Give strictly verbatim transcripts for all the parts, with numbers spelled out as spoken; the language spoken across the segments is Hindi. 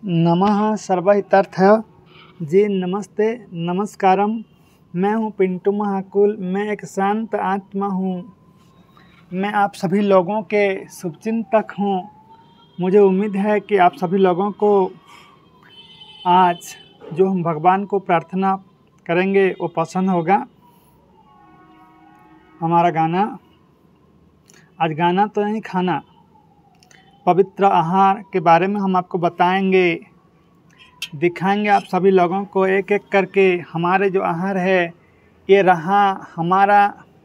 नमः सर्वहितार्थाय। जी नमस्ते नमस्कारम। मैं हूँ पिंटू महाकुल। मैं एक शांत आत्मा हूँ। मैं आप सभी लोगों के शुभचिंतक हूँ। मुझे उम्मीद है कि आप सभी लोगों को आज जो हम भगवान को प्रार्थना करेंगे वो पसंद होगा। हमारा गाना आज गाना तो नहीं, खाना पवित्र आहार के बारे में हम आपको बताएंगे, दिखाएंगे आप सभी लोगों को एक एक करके। हमारे जो आहार है ये रहा हमारा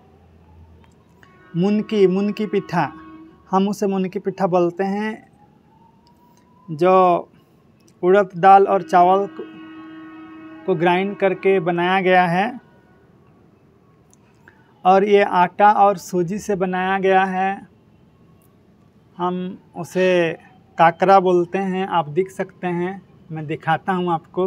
मुनकी मुनकी पिठा। हम उसे मुनकी पिठा बोलते हैं, जो उड़द दाल और चावल को ग्राइंड करके बनाया गया है। और ये आटा और सूजी से बनाया गया है। हम उसे काकरा बोलते हैं, आप देख सकते हैं, मैं दिखाता हूँ आपको।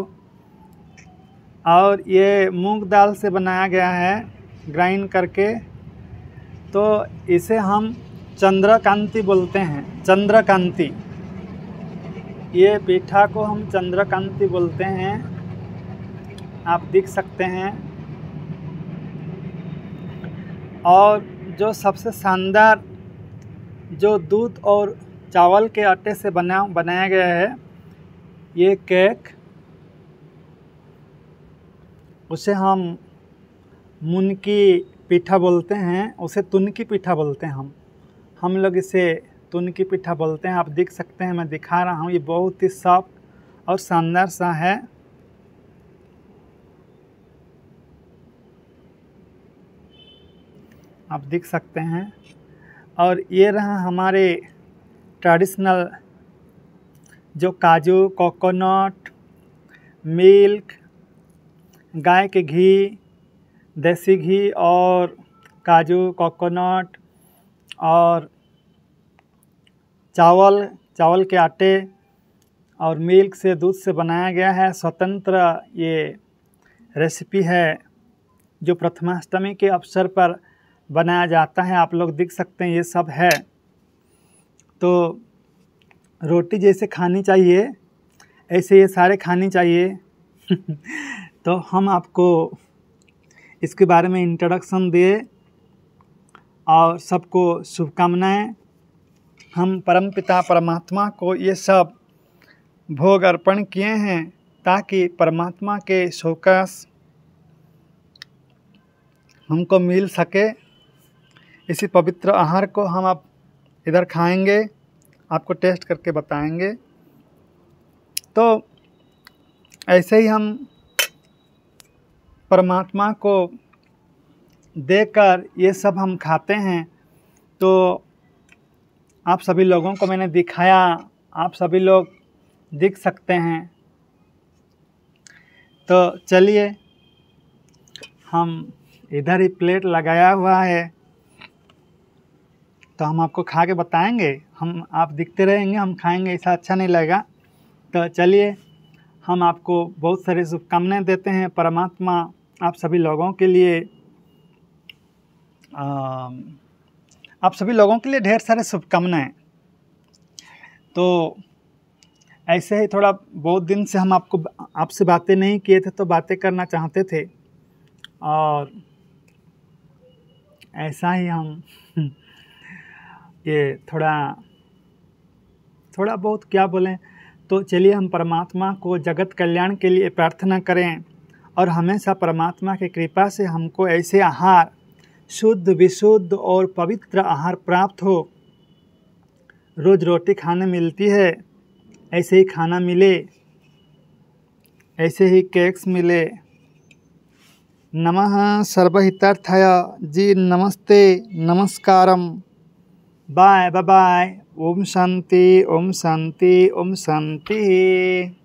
और ये मूंग दाल से बनाया गया है ग्राइंड करके, तो इसे हम चंद्रकांति बोलते हैं। चंद्रकांति, ये पीठा को हम चंद्रकांति बोलते हैं, आप देख सकते हैं। और जो सबसे शानदार जो दूध और चावल के आटे से बना बनाया गया है ये केक, उसे हम मुनकी पीठा बोलते हैं, उसे तुनकी पीठा बोलते हैं। हम हम लोग इसे तुनकी पीठा बोलते हैं। आप देख सकते हैं, मैं दिखा रहा हूँ। ये बहुत ही सॉफ्ट और शानदार सा है। आप देख सकते हैं। और ये रहा हमारे ट्रेडिशनल जो काजू, कोकोनट, मिल्क, गाय के घी, देसी घी और काजू, कोकोनट और चावल चावल के आटे और मिल्क से, दूध से बनाया गया है। स्वतंत्र ये रेसिपी है जो प्रथमाष्टमी के अवसर पर बनाया जाता है। आप लोग देख सकते हैं, ये सब है। तो रोटी जैसे खानी चाहिए ऐसे ये सारे खानी चाहिए। तो हम आपको इसके बारे में इंट्रोडक्शन दिए और सबको शुभकामनाएं। हम परमपिता परमात्मा को ये सब भोग अर्पण किए हैं ताकि परमात्मा के शौकस हमको मिल सके। इसी पवित्र आहार को हम आप इधर खाएंगे, आपको टेस्ट करके बताएंगे। तो ऐसे ही हम परमात्मा को देकर ये सब हम खाते हैं। तो आप सभी लोगों को मैंने दिखाया, आप सभी लोग देख सकते हैं। तो चलिए, हम इधर ही प्लेट लगाया हुआ है तो हम आपको खा के बताएंगे। हम आप दिखते रहेंगे, हम खाएंगे, ऐसा अच्छा नहीं लगेगा। तो चलिए, हम आपको बहुत सारी शुभकामनाएं देते हैं। परमात्मा आप सभी लोगों के लिए आ, आप सभी लोगों के लिए ढेर सारे शुभकामनाएं। तो ऐसे ही थोड़ा बहुत दिन से हम आपको आपसे बातें नहीं किए थे, तो बातें करना चाहते थे। और ऐसा ही हम ये थोड़ा थोड़ा बहुत क्या बोलें। तो चलिए, हम परमात्मा को जगत कल्याण के लिए प्रार्थना करें और हमेशा परमात्मा की कृपा से हमको ऐसे आहार, शुद्ध विशुद्ध और पवित्र आहार प्राप्त हो। रोज़ रोटी खाने मिलती है, ऐसे ही खाना मिले, ऐसे ही केक्स मिले। नमः सर्वहितार्थाय। जी नमस्ते नमस्कारम। Bye bye bye. ओम शांति ओम शांति ओम शांति।